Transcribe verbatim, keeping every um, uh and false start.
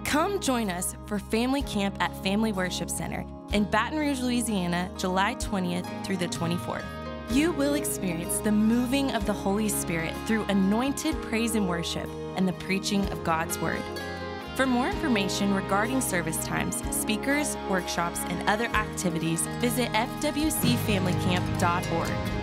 Come join us for Family Camp at Family Worship Center in Baton Rouge, Louisiana, July twentieth through the twenty-fourth. You will experience the moving of the Holy Spirit through anointed praise and worship and the preaching of God's Word. For more information regarding service times, speakers, workshops, and other activities, visit F W C family camp dot org.